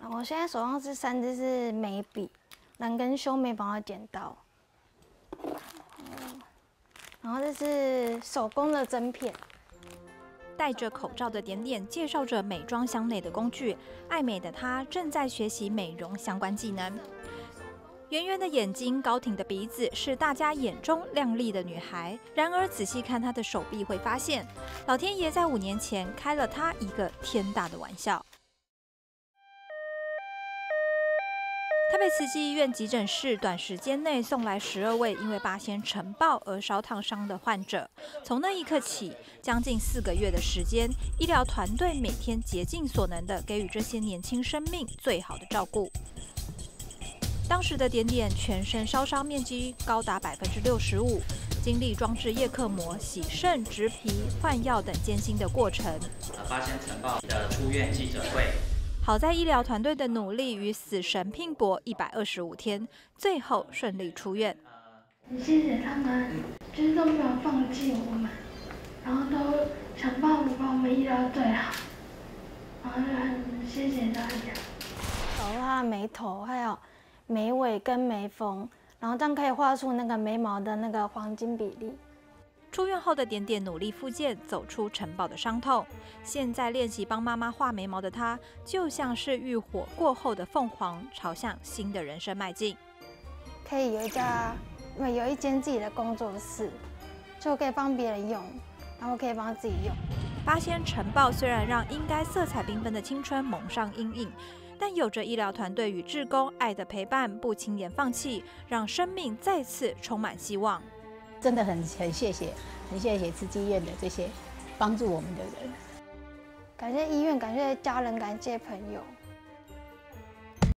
好，我现在手上是3支是眉笔，蓝跟修眉毛的剪刀，然后这是手工的针片。 戴着口罩的点点介绍着美妆箱内的工具，爱美的她正在学习美容相关技能。圆圆的眼睛，高挺的鼻子，是大家眼中靓丽的女孩。然而仔细看她的手臂，会发现老天爷在5年前开了她一个天大的玩笑。台北慈济医院急诊室短时间内送来12位因为八仙尘爆而烧烫伤的患者。从那一刻起，将近4个月的时间，医疗团队每天竭尽所能地给予这些年轻生命最好的照顾。当时的点点全身烧伤面积高达65%，经历装置叶克膜、洗肾、植皮、换药等艰辛的过程。 八仙尘爆的出院记者会。 好在医疗团队的努力与死神拼搏125天，最后顺利出院。 很谢谢他们，就是都没有放弃我们，然后都想办法把我们医疗最好，然后就很谢谢大家。 找他的眉头，还有眉尾跟眉峰，然后这样可以画出那个眉毛的那个黄金比例。 出院后的点点努力复健，走出晨爆的伤痛。现在练习帮妈妈画眉毛的她，就像是浴火过后的凤凰，朝向新的人生迈进。 可以有一间自己的工作室，就可以帮别人用，然后可以帮自己用。 八仙尘爆虽然让应该色彩缤纷的青春蒙上阴影，但有着医疗团队与志工爱的陪伴，不轻言放弃，让生命再次充满希望。 真的很谢谢慈济医院的这些帮助我们的人， 感谢医院，感谢家人，感谢朋友。